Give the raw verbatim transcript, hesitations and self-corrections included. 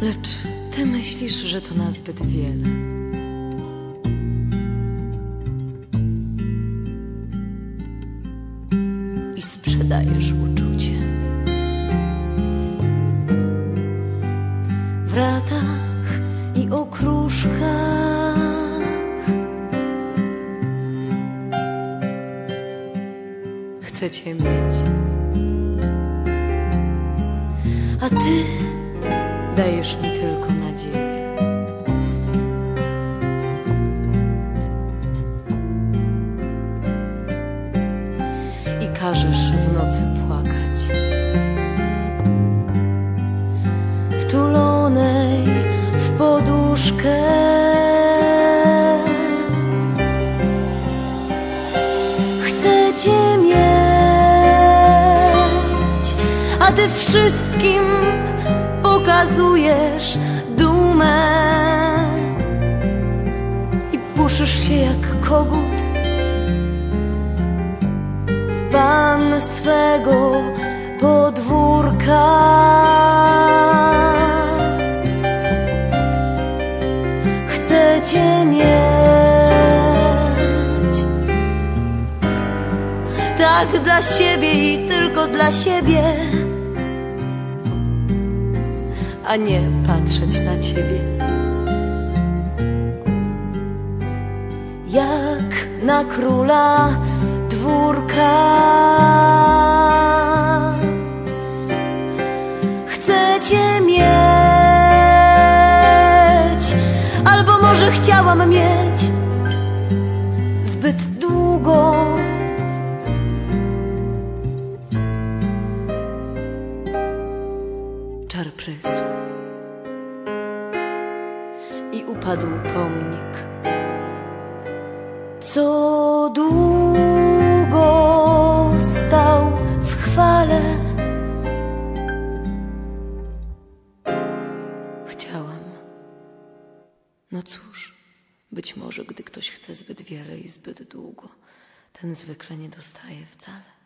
Lecz ty myślisz, że to nazbyt wiele. I sprzedajesz uczucie. W ratach i okruszkach chcę cię mieć, a ty dajesz mi tylko nadzieję. I każesz w nocy płakać, wtulonej w poduszkę. Chcę cię mieć, a ty wszystkim pokazujesz dumę i puszysz się jak kogut, pan swego podwórka. Chcę cię mieć, tak dla siebie i tylko dla siebie, a nie patrzeć na ciebie jak na króla dwórka. Chcę cię mieć, albo może chciałam mieć zbyt długo. Czar prysł i upadł pomnik, co długo stał w chwale. Chciałam, no cóż, być może gdy ktoś chce zbyt wiele i zbyt długo, ten zwykle nie dostaje wcale.